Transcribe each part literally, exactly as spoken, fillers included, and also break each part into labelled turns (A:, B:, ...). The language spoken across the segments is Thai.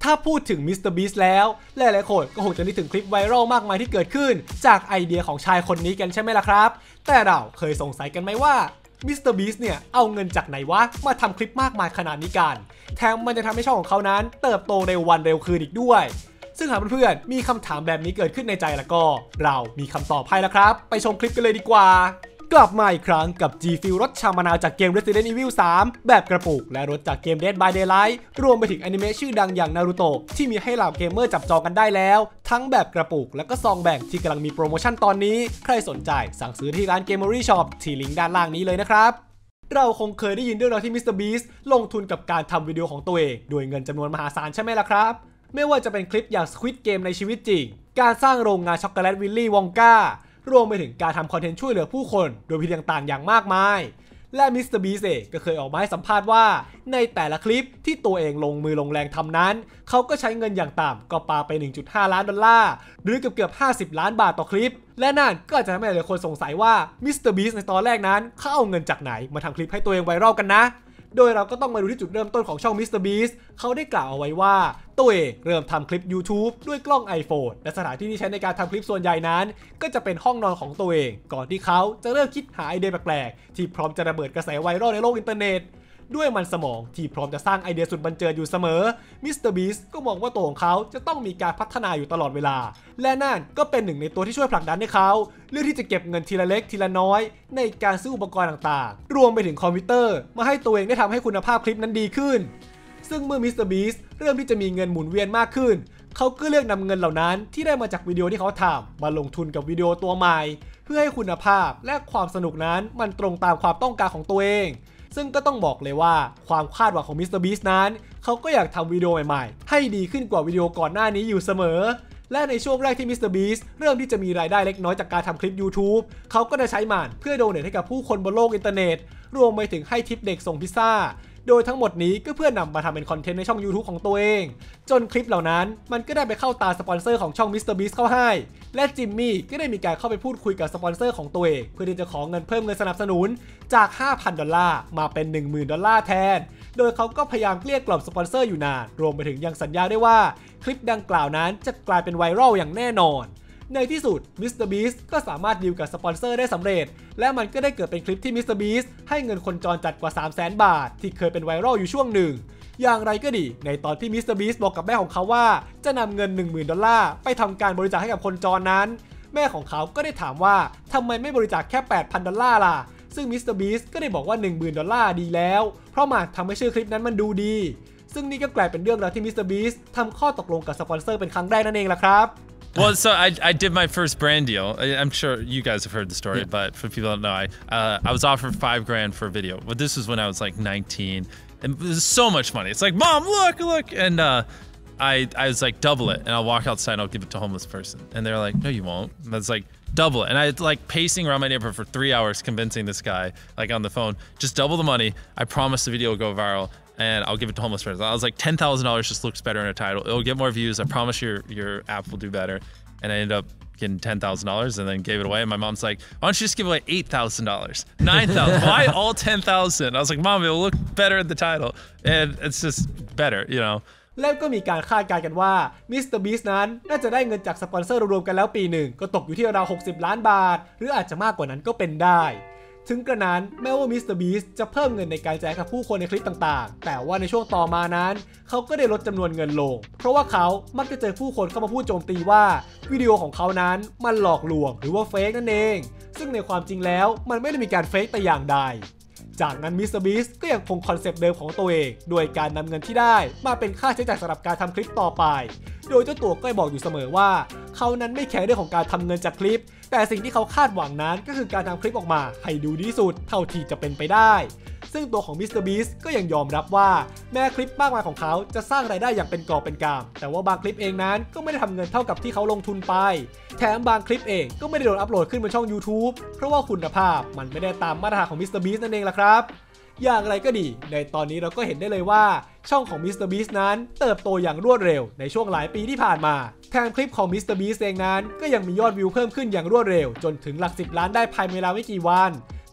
A: ถ้าพูดถึง มิสเตอร์ บีสต์ แล้วหลายๆคนก็คงจะนึกถึงคลิปไวรัลมากมายที่เกิดขึ้นจากไอเดียของชายคนนี้กันใช่ไหมล่ะครับแต่เราเคยสงสัยกันไหมว่า มิสเตอร์ บีสต์ เนี่ยเอาเงินจากไหนวะมาทำคลิปมากมายขนาดนี้กันแถมมันจะทำให้ช่องของเขานั้นเติบโตเร็ววันเร็วคืนอีกด้วยซึ่งหากเพื่อนๆมีคำถามแบบนี้เกิดขึ้นในใจแล้วก็เรามีคำตอบให้แล้วครับไปชมคลิปกันเลยดีกว่ากลับมาอีกครั้งกับ G Fuel รถชามะนาวจากเกม Resident Evil สาม แบบกระปุกและรถจากเกม Dead by Daylight รวมไปถึงอนิเมะชื่อดังอย่างนารูโตะที่มีให้เหล่าเกมเมอร์จับจองกันได้แล้วทั้งแบบกระปุกและก็ซองแบ่งที่กำลังมีโปรโมชั่นตอนนี้ใครสนใจสั่งซื้อที่ร้าน Gamery Shop ที่ลิงก์ด้านล่างนี้เลยนะครับเราคงเคยได้ยินเรื่องราวที่ มิสเตอร์ บีสต์ ลงทุนกับการทำวิดีโอของตัวเองด้วยเงินจำนวนมหาศาลใช่ไหมล่ะครับไม่ว่าจะเป็นคลิปอย่าง Squid Game ในชีวิตจริงการสร้างโรงงานช็อกโกแลตวิลลี่วองก้ารวมไปถึงการทำคอนเทนต์ช่วยเหลือผู้คนโดยวิธีต่างๆอย่างมากมายและ มิสเตอร์ บีสต์ เองก็เคยออกมาให้สัมภาษณ์ว่าในแต่ละคลิปที่ตัวเองลงมือลงแรงทำนั้นเขาก็ใช้เงินอย่างต่ำก็ปาไป หนึ่งจุดห้า ล้านดอลลาร์หรือเกือบเกือบห้าสิบล้านบาทต่อคลิปและนั่นก็อาจจะทำให้หลายคนสงสัยว่า มิสเตอร์ บีสต์ ในตอนแรกนั้นเขาเอาเงินจากไหนมาทำคลิปให้ตัวเองไวรัลกันนะโดยเราก็ต้องมาดูที่จุดเริ่มต้นของช่อง มิสเตอร์ บีสต์ เขาได้กล่าวเอาไว้ว่าตัวเองเริ่มทำคลิป YouTube ด้วยกล้อง iPhone และสถานที่ที่ใช้ในการทำคลิปส่วนใหญ่นั้นก็จะเป็นห้องนอนของตัวเองก่อนที่เขาจะเริ่มคิดหาไอเดียแปลกๆที่พร้อมจะระเบิดกระแสไวรัลในโลกอินเทอร์เน็ตด้วยมันสมองที่พร้อมจะสร้างไอเดียสุดบันเจิดอยู่เสมอ มิสเตอร์ บีสต์ ก็มองว่าตัวของเขาจะต้องมีการพัฒนาอยู่ตลอดเวลาและนั่นก็เป็นหนึ่งในตัวที่ช่วยผลักดันให้เขาเลือกที่จะเก็บเงินทีละเล็กทีละน้อยในการซื้ออุปกรณ์ต่างๆรวมไปถึงคอมพิวเตอร์มาให้ตัวเองได้ทำให้คุณภาพคลิปนั้นดีขึ้นซึ่งเมื่อ มิสเตอร์ บีสต์ เริ่มที่จะมีเงินหมุนเวียนมากขึ้นเขาก็เลือกนำเงินเหล่านั้นที่ได้มาจากวิดีโอที่เขาทำมาลงทุนกับวิดีโอตัวใหม่เพื่อให้คุณภาพและความสนุกนั้นมันตรงตามความต้องการของตัวเองซึ่งก็ต้องบอกเลยว่าความคาดหวังของ มิสเตอร์ บีสต์ นั้นเขาก็อยากทำวิดีโอใหม่ๆให้ดีขึ้นกว่าวิดีโอก่อนหน้านี้อยู่เสมอและในช่วงแรกที่ มิสเตอร์ บีสต์ เริ่มที่จะมีรายได้เล็กน้อยจากการทำคลิป YouTube เขาก็ได้ใช้มันเพื่อโดเนทให้กับผู้คนบนโลกอินเทอร์เน็ตรวมไปถึงให้ทิปเด็กส่งพิซซ่าโดยทั้งหมดนี้ก็เพื่อนำมาทำเป็นคอนเทนต์ในช่อง YouTube ของตัวเองจนคลิปเหล่านั้นมันก็ได้ไปเข้าตาสปอนเซอร์ของช่อง มิสเตอร์ บีสต์ เข้าให้และจิมมี่ก็ได้มีการเข้าไปพูดคุยกับสปอนเซอร์ของตัวเองเพื่อที่จะขอเงินเพิ่มเงินสนับสนุนจาก ห้าพัน ดอลลาร์มาเป็น หนึ่งหมื่น ดอลลาร์แทนโดยเขาก็พยายามเกลี้ยกล่อมสปอนเซอร์อยู่นานรวมไปถึงยังสัญญาได้ว่าคลิปดังกล่าวนั้นจะกลายเป็นไวรัลอย่างแน่นอนในที่สุด มิสเตอร์ บีสต์ ก็สามารถดีลกับสปอนเซอร์ได้สำเร็จและมันก็ได้เกิดเป็นคลิปที่ มิสเตอร์ บีสต์ ให้เงินคนจรจัดกว่า สามแสน บาทที่เคยเป็นไวรัลอยู่ช่วงหนึ่งอย่างไรก็ดีในตอนที่ มิสเตอร์ บีสต์ บอกกับแม่ของเขาว่าจะนำเงิน หนึ่งหมื่น ดอลลาร์ไปทำการบริจาคให้กับคนจรนั้นแม่ของเขาก็ได้ถามว่าทำไมไม่บริจาคแค่ แปดพัน ดอลลาร์ล่ะซึ่ง มิสเตอร์ บีสต์ ก็ได้บอกว่า หนึ่งหมื่น ดอลลาร์ดีแล้วเพราะมันทำให้ชื่อคลิปนั้นมันดูดีซึ่งนี่ก็กลายเป็นเรื่องราวที่ มิสเตอร์ บีสต์ ทำข้อตกลงกับสปอนเซอร์เป็นครั้งแรกนั่นเองล่ะครับ
B: Well, so I, I did my first brand deal. I, I'm sure you guys have heard the story, yeah. but for people that don't know, I uh, I was offered five grand for a video. But this was when I was like nineteen, and it was so much money. It's like, Mom, look, look, and uh, I I was like, double it, and I'll walk outside and I'll give it to a homeless person, and they're like, no, you won't. And I was like, double it, and I was like pacing around my neighborhood for three hours, convincing this guy like on the phone, just double the money. I promise the video will go viral.And I'll give it to homeless person. I was like, ten thousand dollars just looks better in a title. It'll get more views. I promise your your app will do better. And I ended up getting ten thousand dollars and then gave it away. And my mom's like, why don't you just give away eight thousand dollars? nine thousand dollars. Why all ten thousand? I was like, Mom, it'll look better in the title. And it's just better, you know.
A: แล้วก็มีการคาดการณ์กันว่า มิสเตอร์ บีสต์ นั้นน่าจะได้เงินจากสปอนเซอร์รวมๆกันแล้วปีหนึ่งก็ตกอยู่ที่ราวหกสิบล้านบาทหรืออาจจะมากกว่านั้นก็เป็นได้ถึงกระนั้นแม้ว่า มิสเตอร์ บีสต์ จะเพิ่มเงินในการแจกกับผู้คนในคลิปต่างๆแต่ว่าในช่วงต่อมานั้นเขาก็ได้ลดจำนวนเงินลงเพราะว่าเขามักจะเจอผู้คนเข้ามาพูดโจมตีว่าวิดีโอของเขานั้นมันหลอกลวงหรือว่าเฟกนั่นเองซึ่งในความจริงแล้วมันไม่ได้มีการเฟกแต่อย่างใดจากนั้น มิสเตอร์ บีสต์ ก็ยังคงคอนเซปต์เดิมของตัวเองโดยการนำเงินที่ได้มาเป็นค่าใช้จ่ายสำหรับการทำคลิปต่อไปโดยเจ้าตัวก็บอกอยู่เสมอว่าเขานั้นไม่แคร์เรื่องของการทำเงินจากคลิปแต่สิ่งที่เขาคาดหวังนั้นก็คือการทำคลิปออกมาให้ดูดีที่สุดเท่าที่จะเป็นไปได้ซึ่งตัวของ มิสเตอร์ บีสต์ ก็ยังยอมรับว่าแม้คลิปมากมายของเขาจะสร้างรายได้อย่างเป็นกอบเป็นกำแต่ว่าบางคลิปเองนั้นก็ไม่ได้ทำเงินเท่ากับที่เขาลงทุนไปแถมบางคลิปเองก็ไม่ได้โดนอัปโหลดขึ้นบนช่อง YouTube เพราะว่าคุณภาพมันไม่ได้ตามมาตรฐานของ มิสเตอร์ บีสต์ นั่นเองล่ะครับอย่างไรก็ดีในตอนนี้เราก็เห็นได้เลยว่าช่องของ มิสเตอร์ บีสต์ นั้นเติบโตอย่างรวดเร็วในช่วงหลายปีที่ผ่านมาแถมคลิปของ มิสเตอร์ บีสต์ เองนั้นก็ยังมียอดวิวเพิ่มขึ้นอย่างรวดเร็วจนถึงหลักสิบล้านได้ภายในเวลาไม่กี่วัน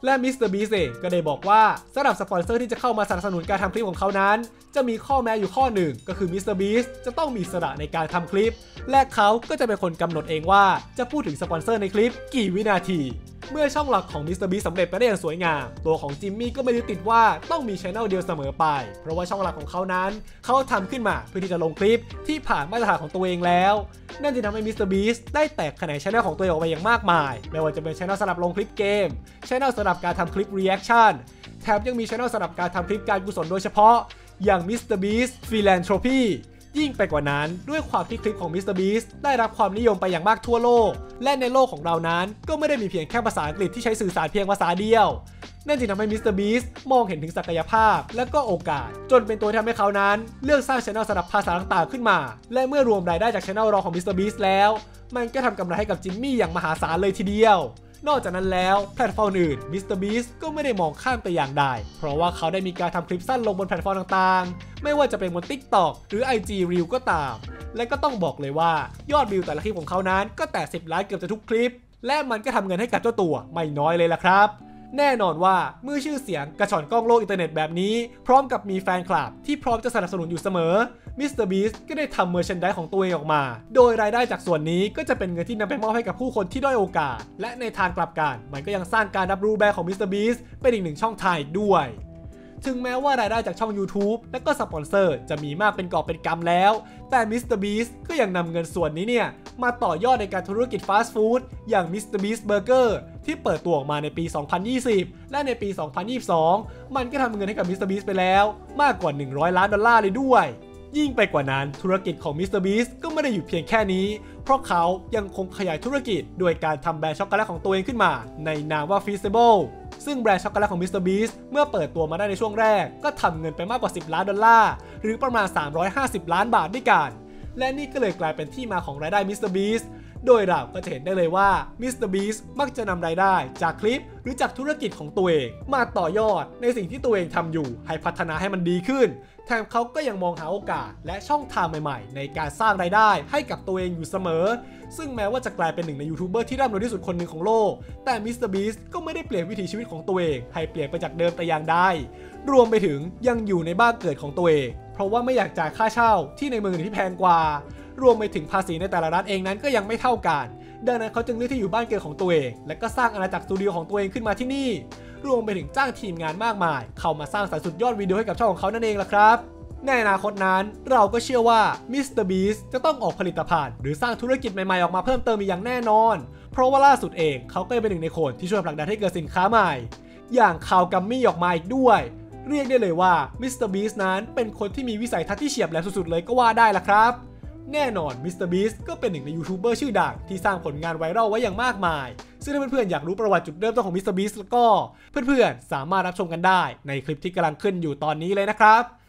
A: และ มิสเตอร์ Beast เองก็ได้บอกว่าสำหรับสปอนเซอร์ที่จะเข้ามาสนับสนุนการทำคลิปของเขานั้นจะมีข้อแม้อยู่ข้อหนึ่งก็คือ มิสเตอร์ Beast จะต้องมีอิสระในการทำคลิปและเขาก็จะเป็นคนกำหนดเองว่าจะพูดถึงสปอนเซอร์ในคลิปกี่วินาทีเมื่อช่องหลักของ มิสเตอร์ Beast สำเร็จไปได้อย่างสวยงามตัวของจิมมี่ก็ไม่ได้ติดว่าต้องมีช่องเดียวเสมอไปเพราะว่าช่องหลักของเขานั้นเขาทำขึ้นมาเพื่อที่จะลงคลิปที่ผ่านมาตรฐานของตัวเองแล้วนั่นจะทำให้ มิสเตอร์ Beast ได้แตกแขนงช่องของตัวเองออกไปอย่างมากมายไม่ว่าจะเป็นช่องสำหรับลงคลิปเกมช่องสำหรับการทำคลิป reaction แถมยังมีช่องสำหรับการทำคลิปการกุศลโดยเฉพาะอย่าง มิสเตอร์ Beast Philanthropyยิ่งไปกว่านั้นด้วยความที่คลิปของ มิสเตอร์ Beast ได้รับความนิยมไปอย่างมากทั่วโลกและในโลกของเรานั้นก็ไม่ได้มีเพียงแค่ภาษาอังกฤษที่ใช้สื่อสารเพียงภาษาเดียวนั่นจึงทำให้ มิสเตอร์ Beast มองเห็นถึงศักยภาพและก็โอกาสจนเป็นตัวที่ทำให้เขานั้นเลือกสร้างช่องสำหรับภาษาต่างๆขึ้นมาและเมื่อรวมรายได้จากช่องรองของ มิสเตอร์ Beast แล้วมันก็ทำกำไรให้กับจิมมี่อย่างมหาศาลเลยทีเดียวนอกจากนั้นแล้วแพลตฟอร์มอื่น มิสเตอร์ Beast ก็ไม่ได้มองข้ามแต่อย่างใดเพราะว่าเขาได้มีการทำคลิปสั้นลงบนแพลตฟอร์มต่างๆไม่ว่าจะเป็นบน TikTok หรือ ไอ จี Reel ก็ตามและก็ต้องบอกเลยว่ายอดวิวแต่ละคลิปของเขานั้นก็แตะสิบล้านเกือบจะทุกคลิปและมันก็ทำเงินให้กับเจ้าตัวไม่น้อยเลยล่ะครับแน่นอนว่าเมื่อชื่อเสียงกระชอนกล้องโลกอินเทอร์เน็ตแบบนี้พร้อมกับมีแฟนคลับที่พร้อมจะสนับสนุนอยู่เสมอ มิสเตอร์ Beast ก็ได้ทำเมอร์แชนไดส์ของตัวเองออกมาโดยรายได้จากส่วนนี้ก็จะเป็นเงินที่นำไปมอบให้กับผู้คนที่ด้อยโอกาสและในทางกลับกันมันก็ยังสร้างการรับรู้แบรนด์ของ มิสเตอร์ Beast เป็นอีกหนึ่งช่องทางด้วยถึงแม้ว่ารายได้จากช่อง YouTube และก็สปอนเซอร์จะมีมากเป็นกอบเป็นกำแล้วแต่ มิสเตอร์ Beast ก็ยังนำเงินส่วนนี้เนี่ยมาต่อยอดในการธุรกิจฟาสต์ฟู้ดอย่าง มิสเตอร์ Beast Burger ที่เปิดตัวออกมาในปี สองพันยี่สิบ และในปี สองพันยี่สิบสอง มันก็ทำเงินให้กับ มิสเตอร์ Beast ไปแล้วมากกว่าหนึ่งร้อยล้านดอลลาร์เลยด้วยยิ่งไปกว่านั้นธุรกิจของ มิสเตอร์ Beast ก็ไม่ได้หยุดเพียงแค่นี้เพราะเขายังคงขยายธุรกิจโดยการทำแบรนด์ช็อกโกแลตของตัวเองขึ้นมาในนามว่า Feasible ซึ่งแบรนด์ช็อกโกแลตของ มิสเตอร์ Beast เมื่อเปิดตัวมาได้ในช่วงแรกก็ทำเงินไปมากกว่าสิบล้านดอลลาร์หรือประมาณสามร้อยห้าสิบล้านบาทด้วยกันและนี่ก็เลยกลายเป็นที่มาของรายได้ มิสเตอร์ Beast โดยเราก็จะเห็นได้เลยว่า มิสเตอร์ Beast มักจะนำรายได้จากคลิปหรือจากธุรกิจของตัวเองมาต่อยอดในสิ่งที่ตัวเองทำอยู่ให้พัฒนาให้มันดีขึ้นแถมเขาก็ยังมองหาโอกาสและช่องทางใหม่ๆในการสร้างรายได้ให้กับตัวเองอยู่เสมอซึ่งแม้ว่าจะกลายเป็นหนึ่งในยูทูบเบอร์ที่ร่ำรวยที่สุดคนหนึ่งของโลกแต่ มิสเตอร์ Beast ก็ไม่ได้เปลี่ยนวิถีชีวิตของตัวเองให้เปลี่ยนไปจากเดิมแต่อย่างใดรวมไปถึงยังอยู่ในบ้านเกิดของตัวเองเพราะว่าไม่อยากจ่ายค่าเช่าที่ในเมืองอื่นที่แพงกว่ารวมไปถึงภาษีในแต่ละรัฐเองนั้นก็ยังไม่เท่ากันดังนั้นเขาจึงเลือกที่อยู่บ้านเกิดของตัวเองและก็สร้างอาณาจักรสตูดิโอของตัวเองขึ้นมาที่นี่รวมไปถึงจ้างทีมงานมากมายเข้ามาสร้างสรรค์สุดยอดวิดีโอให้กับช่องของเขานั่นเองล่ะครับในอนาคตนั้นเราก็เชื่อว่า มิสเตอร์ Beast จะต้องออกผลิตภัณฑ์หรือสร้างธุรกิจใหม่ๆออกมาเพิ่มเติมอีกอย่างแน่นอนเพราะว่าล่าสุดเองเขาก็เป็นหนึ่งในคนที่ช่วยผลักดันให้เกิดสินค้าใหม่อย่างคาวกัมมี่ออกมาอีกด้วยเรียกได้เลยว่า มิสเตอร์ Beast นั้นเป็นคนที่มีวิสัยทัศน์ที่เฉียบแหลมสุดๆเลยก็ว่าได้ล่ะครับแน่นอน มิสเตอร์ Beast ก็เป็นหนึ่งในยูทูบเบอร์ชื่อดังที่สร้างผลงานไวรัลไว้อย่างมากมายซึ่งถ้าเพื่อนๆอยากรู้ประวัติจุดเริ่มต้นของ มิสเตอร์ Beast แล้วก็เพื่อนๆสามารถรับชมกันได้ในคลิปที่กำลังขึ้นอยู่ตอนนี้เลยนะครับ